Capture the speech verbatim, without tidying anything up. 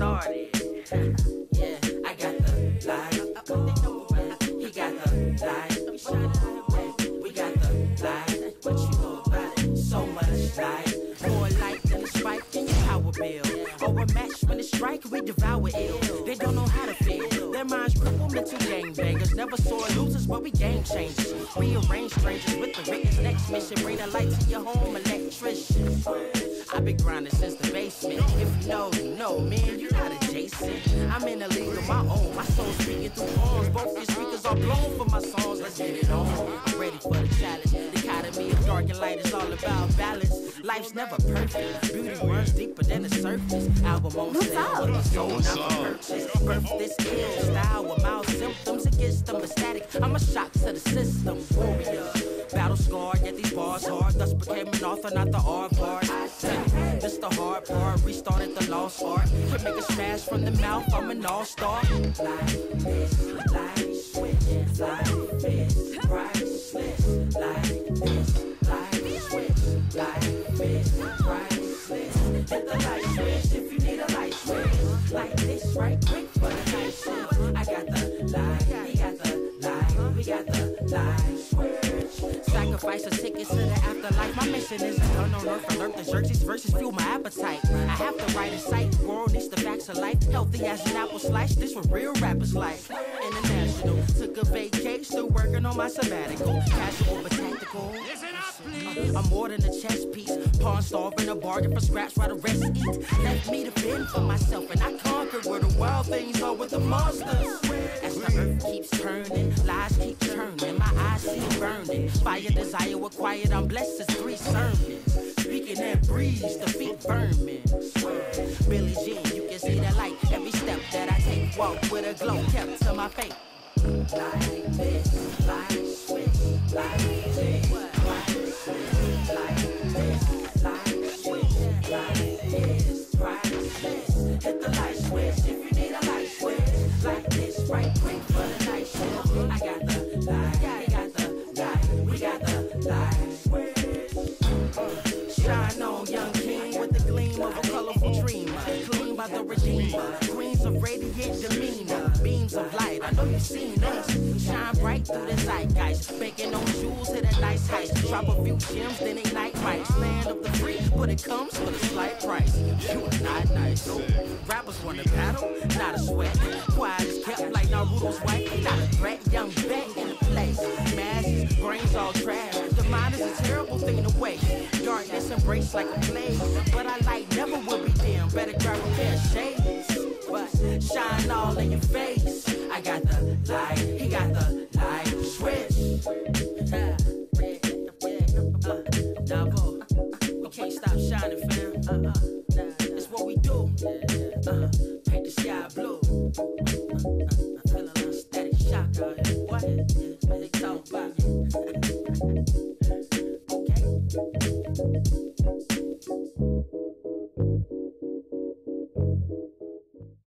started. Yeah, I got the light. He got the light. We got the light. What you know about it? So much light. More light than a spike in your power bill. Or a match when it strike, we devour ill. They don't know how to feel. Their minds crippled, mental gangbangers. Never saw losers, but we game changers. Rearrange strangers with the Rick's next mission. Bring the light to your home, electrician. I've been grinding since the basement. If you know, you know, man, you're not adjacent. I'm in a league of my own. My soul speaking through horns. Both your speakers are blown for my songs. Let's get it on. I'm ready for the challenge. The dichotomy of dark and light is all about balance. Life's never perfect. Beauty runs deeper than the surface. Album on sale, but the soul never purchased. Birth this ill style with mild symptoms against them ecstatic. I'm a shock to the system. Warrior, battle scarred, yet these bars hard. Thus became an author, not the art part. This the hard part. Restarted the lost art. Could make a smash from the mouth. I'm an all-star. Life is light switch. Life is priceless. Like this, light switch. Life is priceless. Hit the light switch if you need a light switch. Like this, right quick for the night shift. I got the light, he got the light, we got the light switch. Sacrifice a ticket to the afterlife. My mission isn't done on earth. Alert the Xerxes versus fuel my appetite. I have to write a sight. World needs the facts of life. Healthy as an apple slice. This what real rappers like. International. Took a vacation. Still working on my sabbatical. Casual but tactical. Uh, I'm more than a chess piece. Pawn starving a bargain for scraps while the rest eat. Left me to fend for myself and I conquered where the wild things are with the monsters. As the earth keeps turning, lies keep turning. My eyes see burning. Fire desire with quiet. I'm blessed as three sermons. Speaking that breeze, the feet vermin. Billie Jean, you can see the light. Every step that I take, walk with a glow kept to my faith. Like this, light switch, like this, light switch, like this, light switch, like this, priceless. Hit the light switch if you need a light switch. Like this, right quick for the night shift. I got the light, he got the light, we got the light switch. Shine on, young king, with the gleam of a colorful dream. Clean by the redeemer, queens of radiant demeanor. Beams of light, I know you've seen us. Shine bright through the zeitgeist. Banking on jewels, hit a nice heist. Drop a few gems, then ignite rights. Land of the free, but it comes with a slight price. You are not nice. Rappers wanna battle, not a sweat. Quiet is kept like Naruto's wife. Not a threat, young bet in the place. Masses, brains all trash. The mind is a terrible thing to waste. Darkness embraced like a plague. But I light never will be dim. Better grab a pair of shades. But shine all in your face. I got the light, he got the light switch. Uh, Davo, we can't stop shining, fam. Uh, uh, it's what we do. Uh, paint the sky blue. Uh, uh, I feel a little static shock out here. What? They talk about it.